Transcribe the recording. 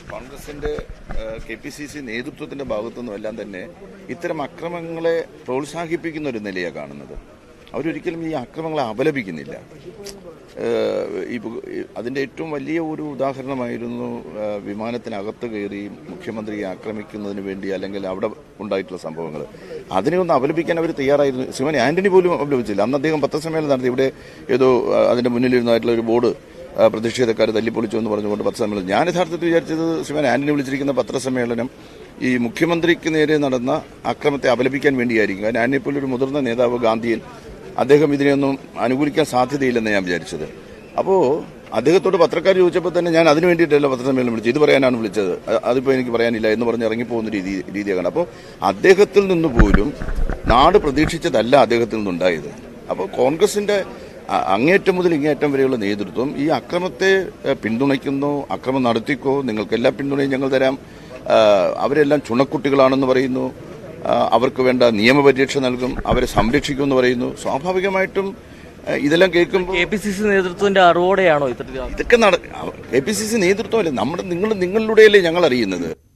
കോൺഗ്രസിന്റെ KPCC നേതൃത്വത്തിന്റെ ഭാഗത്തുനിന്നും എല്ലാം തന്നെ ഇത്തരം അക്രമങ്ങളെ പ്രോത്സാഹിപ്പിക്കുന്ന ഒരു നിലയാണ് കാണുന്നത്. അവരൊരിക്കലും ഈ അക്രമങ്ങളെ അപലപിക്കുന്നില്ല. അതിന്റെ ഏറ്റവും വലിയ ഒരു ഉദാഹരണമായിരുന്നു വിമാനത്തിനകത്ത് കയറി മുഖ്യമന്ത്രിയെ ആക്രമിക്കുന്നതിന് വേണ്ടി അല്ലെങ്കിൽ അവിടെ ഉണ്ടായിട്ടുള്ള സംഭവങ്ങൾ. അതിനെ ഒന്ന് അപലപിക്കാൻ അവർ തയ്യാറായിരുന്നു. ശ്രീമാൻ ആന്റണി പോലും അപലപിച്ചില്ല. അന്ന് അദ്ദേഹം പത്രസമ്മേളനം നടത്തി. ഇവിടെ ഏതോ അതിന്റെ മുന്നിലിരുന്നതായിട്ടുള്ള ഒരു ബോർഡ് പ്രതിഷേധക്കാർ തല്ലിപ്പൊളിച്ചു എന്ന് പറഞ്ഞുകൊണ്ട് പത്രസമ്മേളനം. ഞാൻ യഥാർത്ഥത്തിൽ വിചാരിച്ചത് ശ്രീമാൻ ആന്റണി വിളിച്ചിരിക്കുന്ന പത്രസമ്മേളനം ഈ മുഖ്യമന്ത്രിക്ക് നേരെ നടന്ന അക്രമത്തെ അപലപിക്കാൻ വേണ്ടിയായിരിക്കും. കാരണം ആന്റണി പോലൊരു മുതിർന്ന നേതാവ് ഗാന്ധിയൻ, അദ്ദേഹം ഇതിനെയൊന്നും അനുകൂലിക്കാൻ സാധ്യതയില്ലെന്ന് ഞാൻ വിചാരിച്ചത്. അപ്പോൾ അദ്ദേഹത്തോട് പത്രക്കാർ ചോദിച്ചപ്പോൾ തന്നെ ഞാൻ അതിനു വേണ്ടിയിട്ടല്ല പത്രസമ്മേളനം വിളിച്ചത്, ഇത് പറയാനാണ് വിളിച്ചത്, അതിപ്പോൾ എനിക്ക് പറയാനില്ല എന്ന് പറഞ്ഞ് ഇറങ്ങിപ്പോകുന്ന രീതിയാണ്. അപ്പോൾ അദ്ദേഹത്തിൽ നിന്ന് പോലും നാട് പ്രതീക്ഷിച്ചതല്ല അദ്ദേഹത്തിൽ നിന്നുണ്ടായത്. അപ്പോൾ കോൺഗ്രസിന്റെ അങ്ങേറ്റം മുതൽ ഇങ്ങേറ്റം വരെയുള്ള നേതൃത്വം ഈ അക്രമത്തെ പിന്തുണയ്ക്കുന്നു. അക്രമം നടത്തിക്കോ, നിങ്ങൾക്ക് എല്ലാ പിന്തുണയും ഞങ്ങൾ തരാം, അവരെല്ലാം ചുണക്കുട്ടികളാണെന്ന് പറയുന്നു, അവർക്ക് വേണ്ട നിയമപരീക്ഷ നൽകും, അവരെ സംരക്ഷിക്കുമെന്ന് പറയുന്നു. സ്വാഭാവികമായിട്ടും ഇതെല്ലാം കേൾക്കുമ്പോൾ KPCC നേതൃത്വത്തിന്റെ അറിവോടെയാണോ ഇതൊക്കെ KPCC നേതൃത്വമല്ലേ, നിങ്ങളിലൂടെയല്ലേ ഞങ്ങൾ അറിയുന്നത്.